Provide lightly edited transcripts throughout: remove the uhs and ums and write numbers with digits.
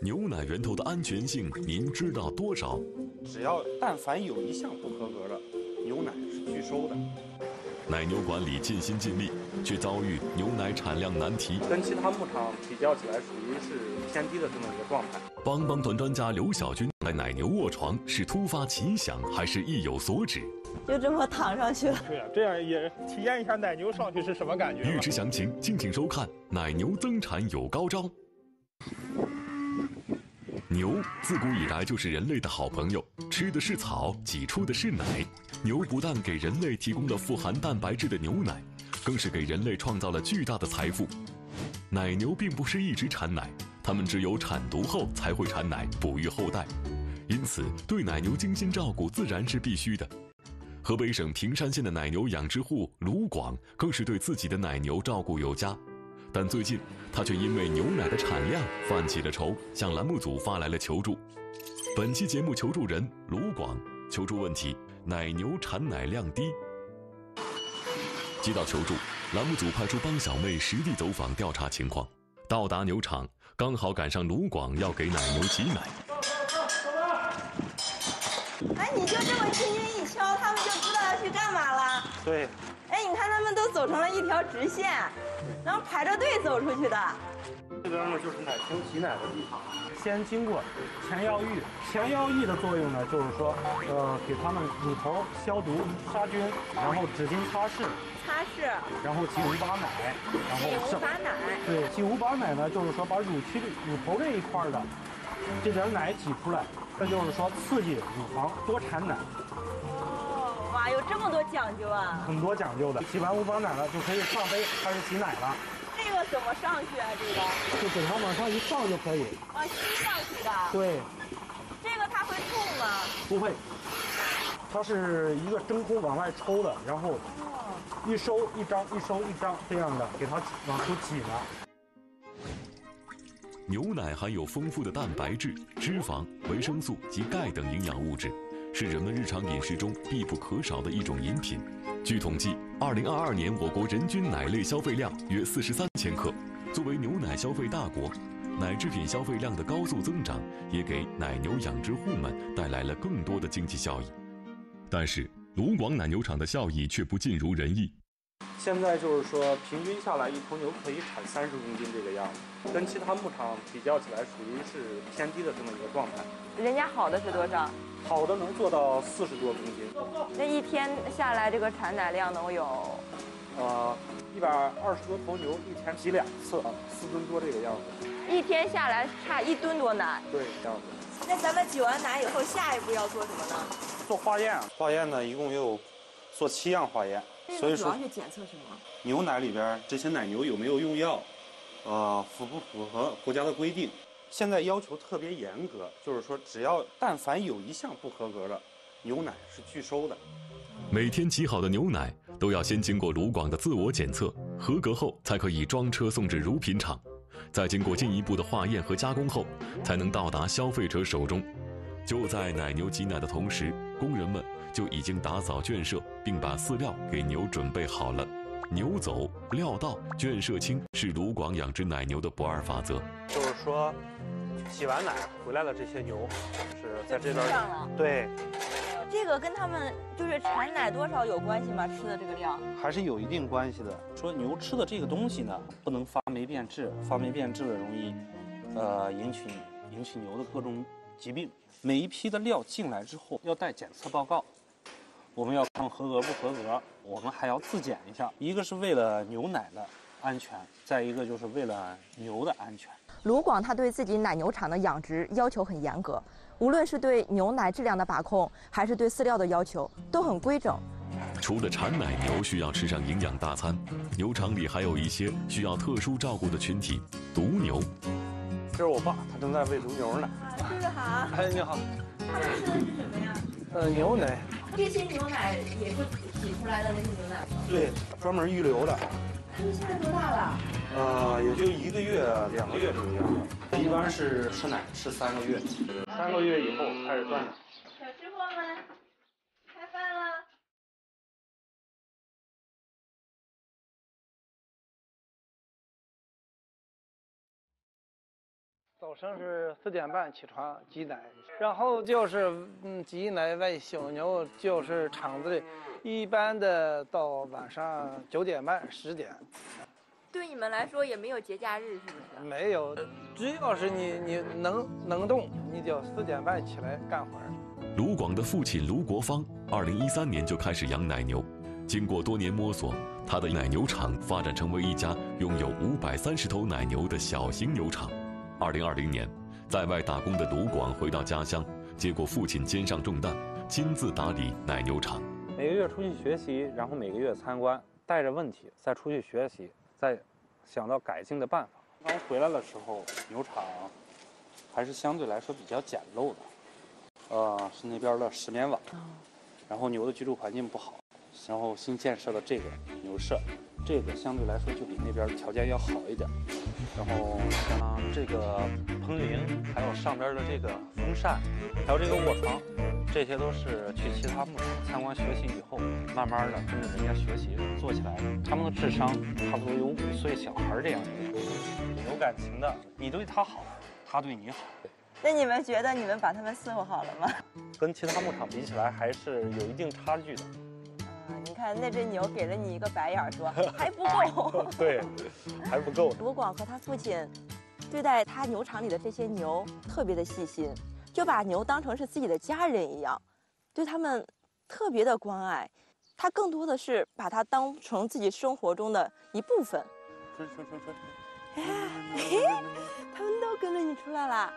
牛奶源头的安全性您知道多少？ 只要但凡有一项不合格的，牛奶是拒收的。 奶牛管理尽心尽力，却遭遇牛奶产量难题， 跟其他牧场比较起来，属于是偏低的这么一个状态。 帮帮团专家刘小军在奶牛卧床是突发奇想还是意有所指？ 就这么躺上去了。 对呀，这样也体验一下奶牛上去是什么感觉。 欲知详情，敬请收看《奶牛增产有高招》。牛自古以来就是人类的好朋友，吃的是草，挤出的是奶。牛不但给人类提供了富含蛋白质的牛奶，更是给人类创造了巨大的财富。奶牛并不是一直产奶，它们只有产犊后才会产奶，哺育后代。因此，对奶牛精心照顾自然是必须的。河北省平山县的奶牛养殖户卢广更是对自己的奶牛照顾有加。但最近，他却因为牛奶的产量犯起了愁，向栏目组发来了求助。本期节目求助人卢广求助问题：奶牛产奶量低。接到求助，栏目组派出帮小妹实地走访调查情况。到达牛场，刚好赶上卢广要给奶牛挤奶。 哎，你就这么轻轻一敲，他们就知道要去干嘛了。 对。 哎，你看他们都走成了一条直线，然后排着队走出去的。 这边呢就是奶瓶挤奶的地方，先经过前腰浴。前腰浴的作用呢，就是说，给他们乳头消毒杀菌，然后纸巾擦拭，然后挤无把奶，然后挤无把奶。 对，挤无把奶呢，就是说把乳头这一块的这点奶挤出来，这就是说刺激乳房多产奶。 哇，有这么多讲究啊！ 很多讲究的。挤完无把奶了，就可以上杯开始挤奶了。 这个怎么上去啊？这个就给它往上一放就可以。 啊，吸上去的。 对。 这个它会痛吗？ 不会，它是一个真空往外抽的，然后一收一张，一收一张这样的给它往出挤呢。 牛奶含有丰富的蛋白质、脂肪、维生素及钙等营养物质，是人们日常饮食中必不可少的一种饮品。据统计，2022年我国人均奶类消费量约43千克。作为牛奶消费大国，奶制品消费量的高速增长，也给奶牛养殖户们带来了更多的经济效益。但是，卢广奶牛场的效益却不尽如人意。 现在就是说，平均下来一头牛可以产30公斤这个样子，跟其他牧场比较起来，属于是偏低的这么一个状态。 人家好的是多少？ 好的能做到40多公斤。 那一天下来，这个产奶量能有 ？120多头牛一天挤2次，4吨多这个样子。 一天下来差1吨多奶。 对，这样子。 那咱们挤完奶以后，下一步要做什么呢？ 做化验。化验呢，一共有做7样化验。 所以说主要是检测什么？ 牛奶里边这些奶牛有没有用药，符不符合国家的规定？现在要求特别严格，就是说只要但凡有一项不合格的，牛奶是拒收的。 每天挤好的牛奶都要先经过卢广的自我检测，合格后才可以装车送至乳品厂，再经过进一步的化验和加工后，才能到达消费者手中。就在奶牛挤奶的同时，工人们就已经打扫圈舍，并把饲料给牛准备好了。牛走，料到，圈舍清是卢广养殖奶牛的不二法则。 就是说，挤完奶回来的这些牛，是在这边上了。 对。 这个跟他们就是产奶多少有关系吗？吃的这个量还是有一定关系的。说牛吃的这个东西呢，不能发霉变质，发霉变质了容易，引起牛的各种疾病。每一批的料进来之后要带检测报告，我们要看合格不合格，我们还要自检一下。一个是为了牛奶的安全，再一个就是为了牛的安全。 卢广他对自己奶牛场的养殖要求很严格，无论是对牛奶质量的把控，还是对饲料的要求，都很规整。 除了产奶牛需要吃上营养大餐，牛场里还有一些需要特殊照顾的群体——犊牛。 这是我爸，他正在喂犊牛呢。 叔叔好。 哎，你好。 他们吃的是什么呀？ 牛奶。 这些牛奶也是挤出来的那些牛奶吗？ 对，专门预留的。 他们现在多大了？ 也就1个月、2个月这个样子。一般是吃奶吃3个月，3个月以后开始断奶。 小吃货们，开饭了。 早上是4点半起床挤奶，然后就是挤奶喂小牛，就是厂子里一般的到晚上9点半10点。 对你们来说也没有节假日，是不是？ 没有，只要是你能动，你就4点半起来干活。 卢广的父亲卢国芳，2013年就开始养奶牛，经过多年摸索，他的奶牛场发展成为一家拥有530头奶牛的小型牛场。2020年，在外打工的卢广回到家乡，接过父亲肩上重担，亲自打理奶牛场。 每个月出去学习，然后每个月参观，带着问题再出去学习，再想到改进的办法。刚回来的时候，牛场还是相对来说比较简陋的。是那边的石棉瓦，然后牛的居住环境不好，然后新建设的这个牛舍，这个相对来说就比那边条件要好一点。然后像这个喷淋，还有上边的这个风扇，还有这个卧床，这些都是去其他牧场参观学习以后，慢慢的跟着人家学习做起来的。他们的智商差不多有5岁小孩这样的，有感情的，你对他好，他对你好。 那你们觉得你们把他们伺候好了吗？ 跟其他牧场比起来，还是有一定差距的。 你看那只牛给了你一个白眼，说还不够。 对，还不够。 卢广和他父亲对待他牛场里的这些牛特别的细心，就把牛当成是自己的家人一样，对他们特别的关爱。他更多的是把它当成自己生活中的一部分。哎，他们都跟着你出来了。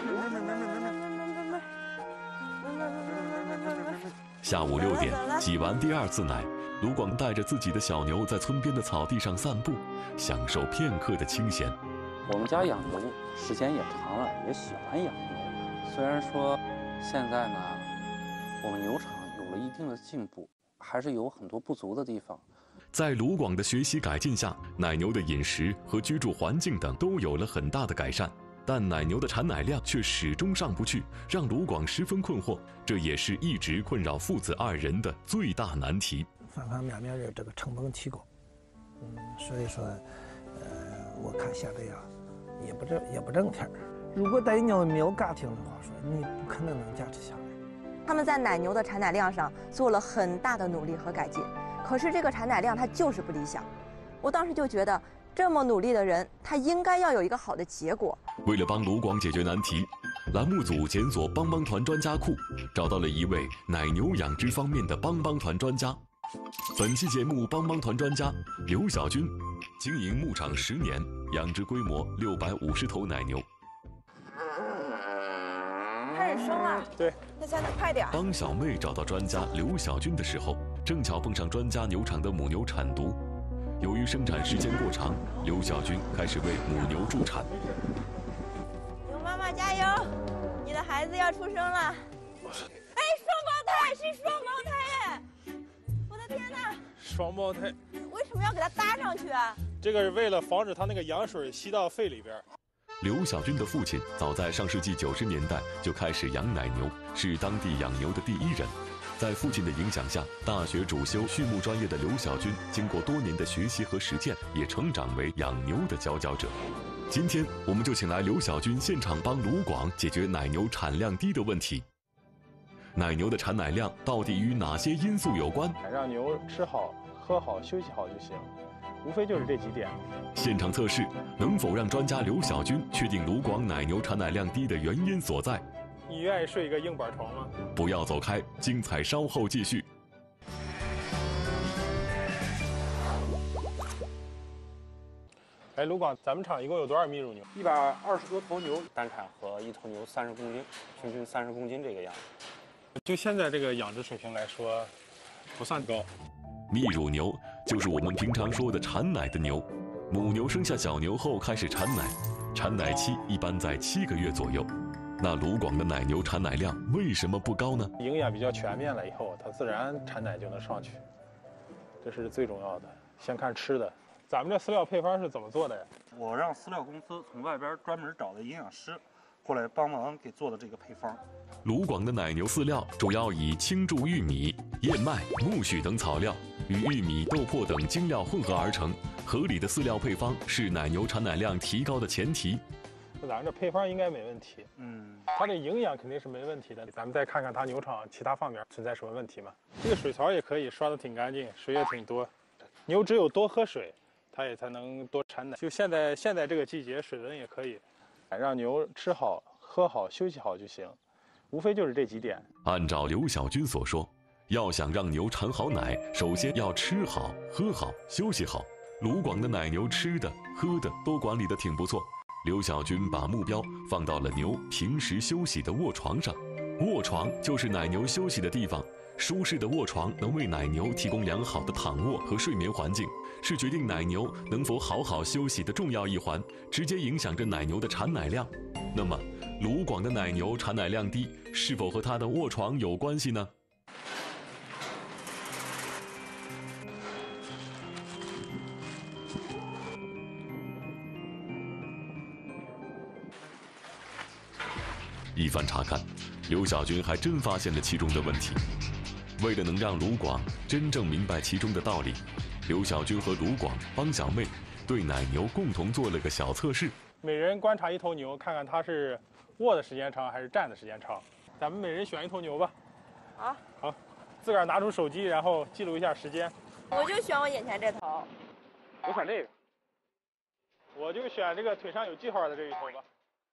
下午6点，挤完第2次奶，卢广带着自己的小牛在村边的草地上散步，享受片刻的清闲。 我们家养牛时间也长了，也喜欢养牛。虽然说现在呢，我们牛场有了一定的进步，还是有很多不足的地方。 在卢广的学习改进下，奶牛的饮食和居住环境等都有了很大的改善。但奶牛的产奶量却始终上不去，让卢广十分困惑。这也是一直困扰父子2人的最大难题。 方方面面的这个成本提高，所以说，我看现在呀，也不挣钱。如果在牛没有家庭的话，说你不可能坚持下来。 他们在奶牛的产奶量上做了很大的努力和改进，可是这个产奶量它就是不理想。我当时就觉得，这么努力的人，他应该要有一个好的结果。 为了帮卢广解决难题，栏目组检索帮帮团专家库，找到了一位奶牛养殖方面的帮帮团专家。本期节目帮帮团专家刘小军，经营牧场10年，养殖规模650头奶牛。 开始生了， 对， 那现在快点。 当小妹找到专家刘小军的时候，正巧碰上专家牛场的母牛产犊。由于生产时间过长，刘小军开始为母牛助产。 牛妈妈加油，你的孩子要出生了！哎，双胞胎是双胞胎耶！我的天哪！ 双胞胎， 为什么要给它搭上去啊？ 这个是为了防止它那个羊水吸到肺里边。 刘小军的父亲早在上世纪90年代就开始养奶牛，是当地养牛的第一人。在父亲的影响下，大学主修畜牧专业的刘小军，经过多年的学习和实践，也成长为养牛的佼佼者。今天，我们就请来刘小军现场帮卢广解决奶牛产量低的问题。奶牛的产奶量到底与哪些因素有关？ 让牛吃好、喝好、休息好就行，无非就是这几点。 现场测试能否让专家刘小军确定卢广奶牛产奶量低的原因所在？ 你愿意睡一个硬板床吗？ 不要走开，精彩稍后继续。 哎，卢广，咱们厂一共有多少泌乳牛 ？120多头牛，单产和1头牛30公斤，平均30公斤这个样子。 就现在这个养殖水平来说，不算高。 泌乳牛就是我们平常说的产奶的牛，母牛生下小牛后开始产奶，产奶期一般在7个月左右。那卢广的奶牛产奶量为什么不高呢？ 营养比较全面了以后，它自然产奶就能上去，这是最重要的。先看吃的，咱们这饲料配方是怎么做的呀？ 我让饲料公司从外边专门找的营养师过来帮忙给做的这个配方。 卢广的奶牛饲料主要以青贮玉米、燕麦、苜蓿等草料与玉米、豆粕等精料混合而成。合理的饲料配方是奶牛产奶量提高的前提。 那咱这配方应该没问题。它这营养肯定是没问题的。咱们再看看它牛场其他方面存在什么问题吗？这个水槽也可以刷得挺干净，水也挺多。牛只有多喝水，它也才能多产奶。就现在这个季节，水温也可以，让牛吃好、喝好、休息好就行，无非就是这几点。 按照刘小军所说，要想让牛产好奶，首先要吃好、喝好、休息好。鲁广的奶牛吃的、喝的都管理得挺不错。刘小军把目标放到了牛平时休息的卧床上。卧床就是奶牛休息的地方，舒适的卧床能为奶牛提供良好的躺卧和睡眠环境，是决定奶牛能否好好休息的重要一环，直接影响着奶牛的产奶量。那么，鲁广的奶牛产奶量低，是否和它的卧床有关系呢？一番查看，刘小军还真发现了其中的问题。为了能让鲁广真正明白其中的道理，刘小军和鲁广、帮小妹对奶牛共同做了个小测试。 每人观察一头牛，看看它是卧的时间长还是站的时间长。咱们每人选一头牛吧。好，自个儿拿出手机，然后记录一下时间。 我就选我眼前这头。 我选这个。我就选这个腿上有记号的这一头吧。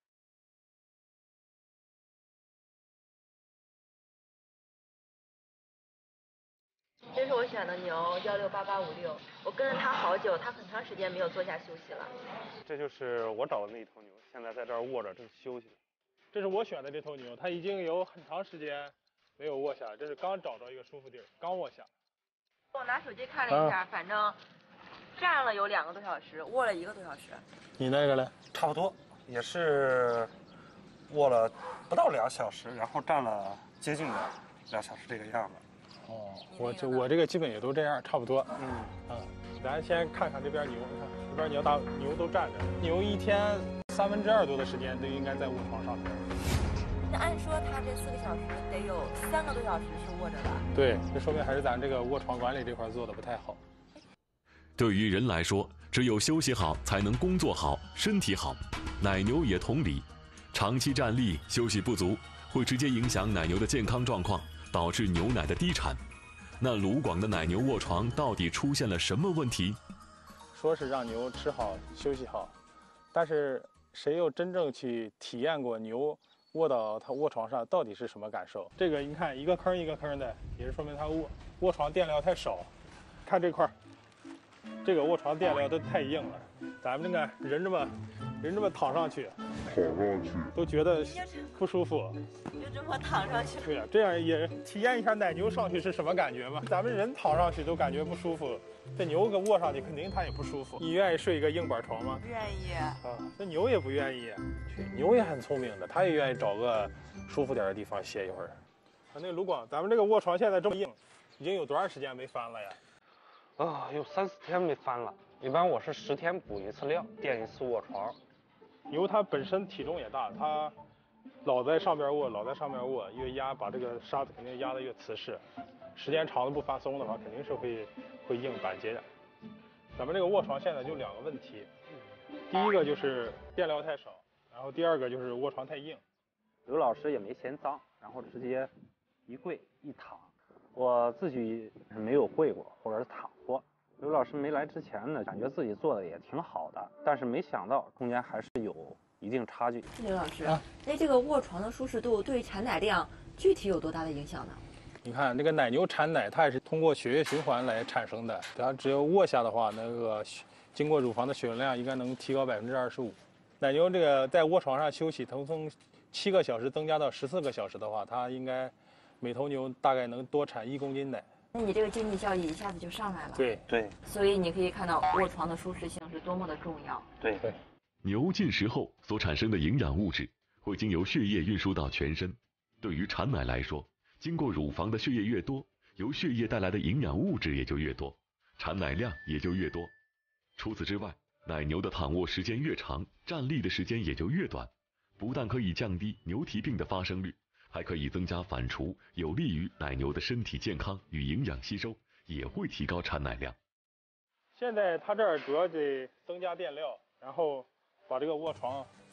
这是我选的牛168856，我跟着它好久，它很长时间没有坐下休息了。 这就是我找的那一头牛，现在在这儿卧着，正休息。这是我选的这头牛，它已经有很长时间没有卧下，这是刚找着一个舒服地儿，刚卧下。 我拿手机看了一下，反正站了有2个多小时，卧了1个多小时。 你那个呢？ 差不多，也是卧了不到2小时，然后站了接近2小时这个样子。 我这个基本也都这样，差不多。咱先看看这边牛，你看这边牛都站着，牛一天2/3多的时间都应该在卧床上边。 那按说它这4个小时得有3个多小时是卧着的。 对，这说明还是咱这个卧床管理这块做的不太好。 对于人来说，只有休息好才能工作好、身体好。奶牛也同理，长期站立、休息不足，会直接影响奶牛的健康状况，导致牛奶的低产。那鲁广的奶牛卧床到底出现了什么问题？ 说是让牛吃好、休息好，但是谁又真正去体验过牛卧到它卧床上到底是什么感受？这个你看一个坑一个坑的，也是说明它卧床垫料太少。看这块，这个卧床垫料都太硬了，咱们这个人这么躺上去都觉得不舒服。 就这么躺上去。 对呀，这样也体验一下奶牛上去是什么感觉嘛？咱们人躺上去都感觉不舒服，这牛给卧上去肯定它也不舒服。你愿意睡一个硬板床吗？ 不愿意。 这牛也不愿意。牛也很聪明的，它也愿意找个舒服点的地方歇一会儿。那鲁广，咱们这个卧床现在这么硬，已经有多长时间没翻了呀？ 有3、4天没翻了。一般我是10天补一次料，垫一次卧床。 牛它本身体重也大，它老在上边卧，越压把这个沙子肯定压得越瓷实，时间长了不发松的话，肯定是会硬板结的。咱们这个卧床现在就2个问题，第一个就是垫料太少，然后第2个就是卧床太硬。 刘老师也没嫌脏，然后直接一跪一躺。我自己是没有跪过或者是躺过。刘老师没来之前呢，感觉自己做的也挺好的，但是没想到中间还是有一定差距。 刘老师，那这个卧床的舒适度对产奶量具体有多大的影响呢？ 你看这个奶牛产奶，它也是通过血液循环来产生的。它只要卧下的话，那个经过乳房的血流量应该能提高25%。奶牛这个在卧床上休息，从7个小时增加到14个小时的话，它应该每头牛大概能多产1公斤奶。 那你这个经济效益一下子就上来了。 对。 所以你可以看到卧床的舒适性是多么的重要。 对。 牛进食后所产生的营养物质会经由血液运输到全身。对于产奶来说，经过乳房的血液越多，由血液带来的营养物质也就越多，产奶量也就越多。除此之外，奶牛的躺卧时间越长，站立的时间也就越短，不但可以降低牛蹄病的发生率，还可以增加反刍，有利于奶牛的身体健康与营养吸收，也会提高产奶量。 现在它这儿主要得增加垫料，然后把这个卧床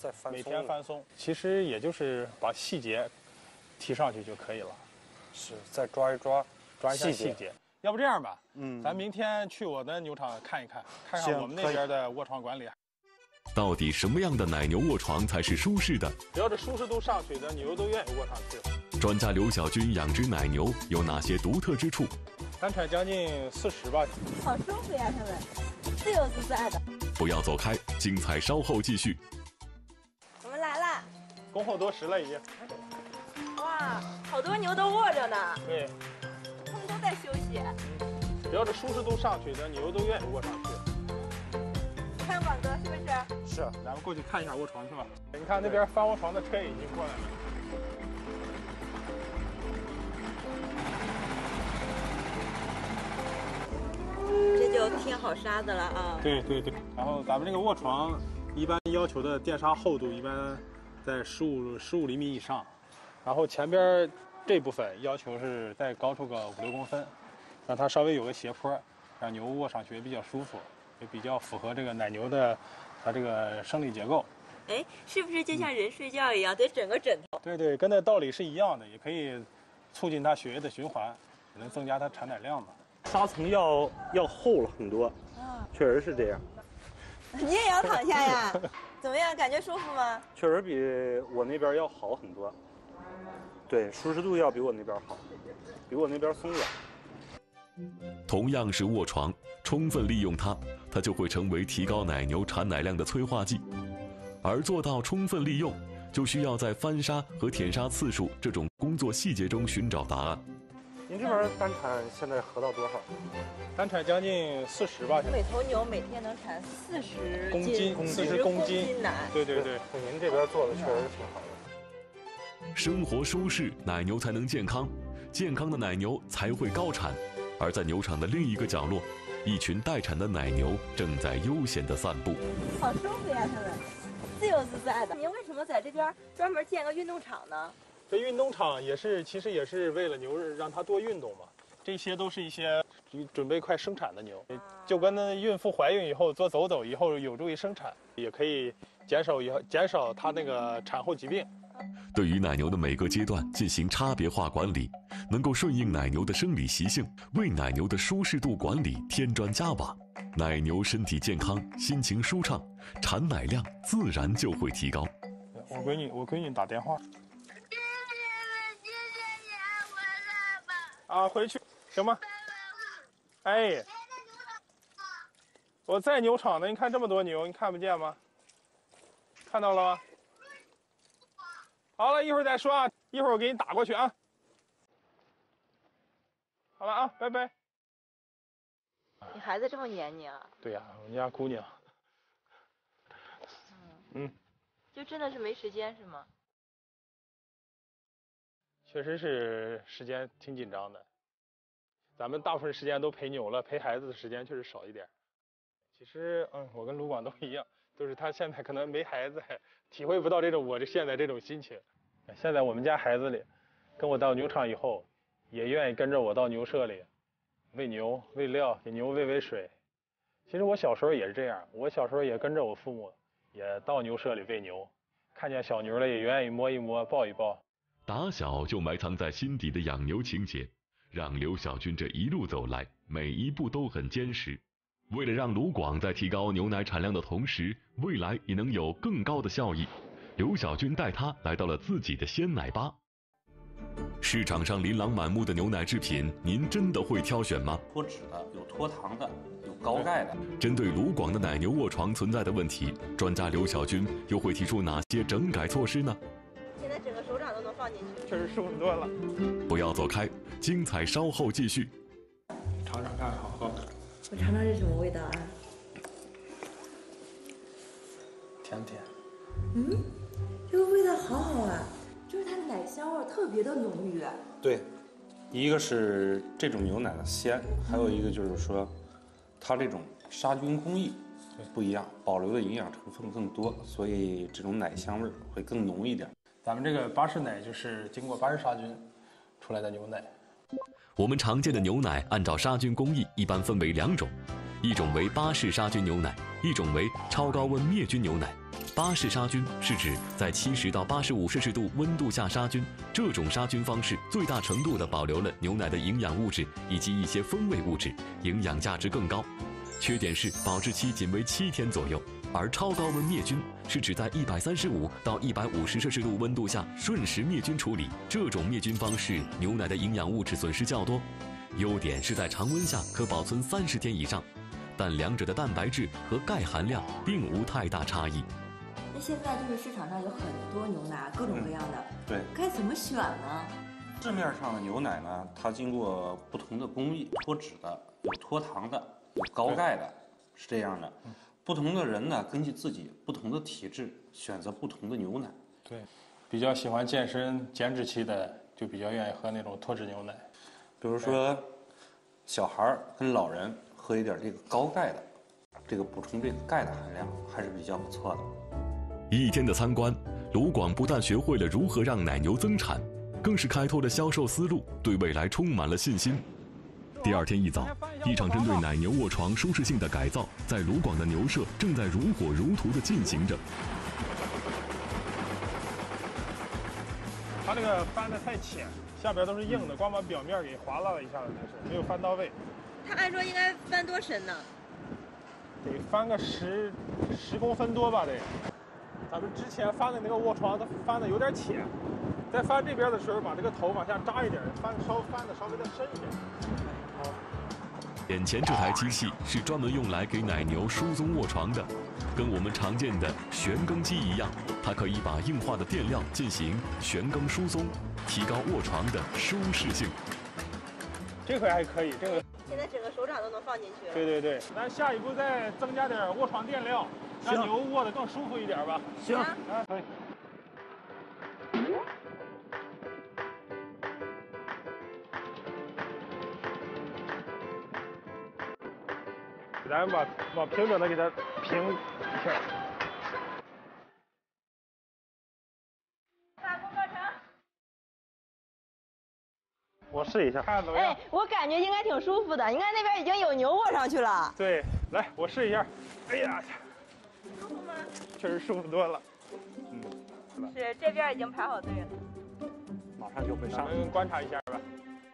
再翻松， 每天翻松，其实也就是把细节提上去就可以了。 是再抓一抓一下细节。要不这样吧，咱明天去我的牛场看一看，看看我们那边的卧床管理。 到底什么样的奶牛卧床才是舒适的？ 只要这舒适度上去的牛都愿意卧上去。 专家刘小军养殖奶牛有哪些独特之处？ 单产将近40吧。 好舒服呀，它们自由自在的。 不要走开，精彩稍后继续。 我们来啦！ 恭候多时了已经。 哇，好多牛都卧着呢。 对， 它们都在休息。 只要这舒适度上去的牛都愿意卧上去。 你看广哥是不是？ 是，咱们过去看一下卧床去吧。你看那边翻卧床的车已经过来了。 这就贴好沙子了啊。 对。然后咱们这个卧床一般要求的垫沙厚度一般在15厘米以上，然后前边这部分要求是再高出个5、6公分，让它稍微有个斜坡，让牛卧上去也比较舒服，也比较符合这个奶牛的它这个生理结构。 哎，是不是就像人睡觉一样，得整个枕头？ 对，跟那道理是一样的，也可以促进它血液的循环，也能增加它产奶量嘛。 沙层要厚了很多，确实是这样。 你也要躺下呀？怎么样，感觉舒服吗？ 确实比我那边要好很多。对，舒适度要比我那边好，比我那边松软。 同样是卧床，充分利用它就会成为提高奶牛产奶量的催化剂。而做到充分利用，就需要在翻沙和舔沙次数这种工作细节中寻找答案。 您这边单产现在合到多少？ 单产将近40吧。 每头牛每天能产40 公斤，40公斤奶。 对。 您这边做的确实挺好的。 生活舒适，奶牛才能健康，健康的奶牛才会高产。而在牛场的另一个角落，一群待产的奶牛正在悠闲地散步。 好舒服呀，它们自由自在的。您为什么在这边专门建个运动场呢？ 这运动场其实也是为了牛让它多运动嘛。这些都是一些准备快生产的牛，就跟那孕妇怀孕以后多走走，以后有助于生产，也可以减少它那个产后疾病。 对于奶牛的每个阶段进行差别化管理，能够顺应奶牛的生理习性，为奶牛的舒适度管理添砖加瓦，奶牛身体健康，心情舒畅，产奶量自然就会提高。 我闺女打电话。啊，回去行吗？哎，我在牛场呢，你看这么多牛，你看不见吗？看到了吗？好了，一会儿再说啊，一会儿我给你打过去啊。好了啊，拜拜。 你孩子这么黏你啊？ 对呀，我们家姑娘。 就真的是没时间是吗？ 确实是时间挺紧张的，咱们大部分时间都陪牛了，陪孩子的时间确实少一点。其实，我跟卢广都一样，都是他现在可能没孩子，体会不到我现在这种心情。现在我们家孩子里，跟我到牛场以后，也愿意跟着我到牛舍里喂牛、喂料，给牛喂水。其实我小时候也是这样，我小时候也跟着我父母，也到牛舍里喂牛，看见小牛了也愿意摸一摸、抱一抱。 打小就埋藏在心底的养牛情节，让刘小军这一路走来，每一步都很坚实。为了让卢广在提高牛奶产量的同时，未来也能有更高的效益，刘小军带他来到了自己的鲜奶吧。市场上琳琅满目的牛奶制品，您真的会挑选吗？ 脱脂的，有脱糖的，有高钙的。 针对卢广的奶牛卧床存在的问题，专家刘小军又会提出哪些整改措施呢？ 现在整个手掌都能放进去， 确实舒服多了。 不要走开，精彩稍后继续。 尝尝看，好喝。 我尝尝是什么味道啊？ 甜甜。 这个味道好好啊，就是它的奶香味特别的浓郁。 对，一个是这种牛奶的鲜，还有一个就是说，它这种杀菌工艺不一样，保留的营养成分更多，所以这种奶香味会更浓一点。 咱们这个巴氏奶就是经过巴氏杀菌出来的牛奶。 我们常见的牛奶按照杀菌工艺一般分为2种，一种为巴氏杀菌牛奶，一种为超高温灭菌牛奶。 巴氏杀菌是指在70到85摄氏度温度下杀菌，这种杀菌方式最大程度地保留了牛奶的营养物质以及一些风味物质，营养价值更高。缺点是保质期仅为7天左右。而超高温灭菌是指在135到150摄氏度温度下瞬时灭菌处理，这种灭菌方式牛奶的营养物质损失较多。优点是在常温下可保存30天以上，但两者的蛋白质和钙含量并无太大差异。 那现在就是市场上有很多牛奶，各种各样的， 对， 该怎么选呢？ 市面上的牛奶呢，它经过不同的工艺，脱脂的，有脱糖的，有高钙的，是这样的。不同的人呢，根据自己不同的体质，选择不同的牛奶。 对，比较喜欢健身减脂期的，就比较愿意喝那种脱脂牛奶。 比如说，小孩儿跟老人喝一点这个高钙的，这个补充这个钙的含量还是比较不错的。 1天的参观，卢广不但学会了如何让奶牛增产，更是开拓了销售思路，对未来充满了信心。第2天一早，一场针对奶牛卧床舒适性的改造，在卢广的牛舍正在如火如荼地进行着。 它这个翻得太浅，下边都是硬的，光把表面给划拉了一下子，就是没有翻到位。 它按说应该翻多深呢？ 得翻个10公分多吧得。咱们之前翻的那个卧床，它翻的有点浅，在翻这边的时候，把这个头往下扎一点，翻的稍微的深一点。 眼前这台机器是专门用来给奶牛疏松卧床的，跟我们常见的旋耕机一样，它可以把硬化的垫料进行旋耕疏松，提高卧床的舒适性。 这回还可以，这个现在整个手掌都能放进去了。 对对对，咱下一步再增加点卧床垫料，让牛卧得更舒服一点吧。 行， 啊，可以。咱把平整的给它平一下。 大功告成。 我试一下，看看怎么样。 哎，我感觉应该挺舒服的。你看那边已经有牛卧上去了。 对，来，我试一下。哎呀， 舒服吗？ 确实舒服多了。 是，这边已经排好队了。 马上就会上。 咱们观察一下吧。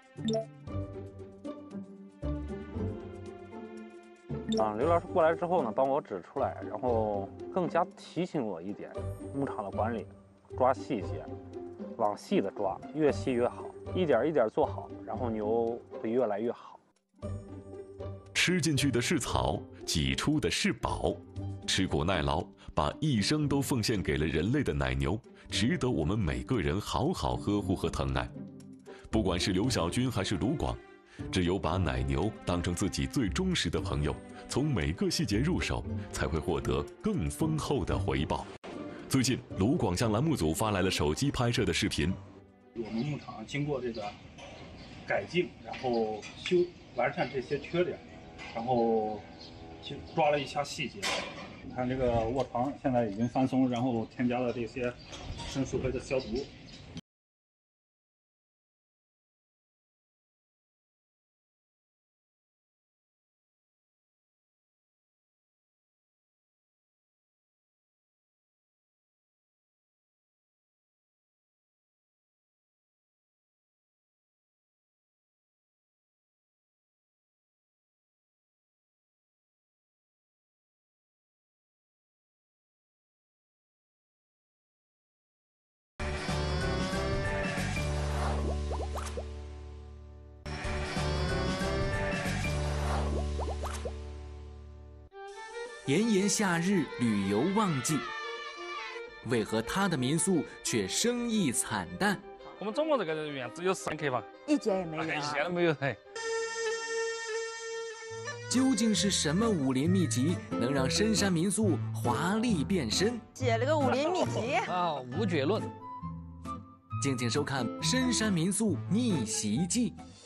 刘老师过来之后呢，帮我指出来，然后更加提醒我一点，牧场的管理，抓细节，往细的抓，越细越好，一点一点做好，然后牛会越来越好。 吃进去的是草，挤出的是宝，吃苦耐劳，把一生都奉献给了人类的奶牛，值得我们每个人好好呵护和疼爱。不管是刘小军还是卢广，只有把奶牛当成自己最忠实的朋友，从每个细节入手，才会获得更丰厚的回报。最近，卢广向栏目组发来了手机拍摄的视频。 我们牧场经过这个改进，然后完善这些缺点，然后去抓了一下细节。你看这个卧床现在已经翻松，然后添加了这些生素类的消毒。 炎炎夏日旅游旺季，为何他的民宿却生意惨淡？ 我们总共这个人员只有4客房， 一间也没有、 一间都没有。哎， 究竟是什么武林秘籍能让深山民宿华丽变身？ 写了个武林秘籍啊，无绝论。 敬请收看《深山民宿逆袭记》。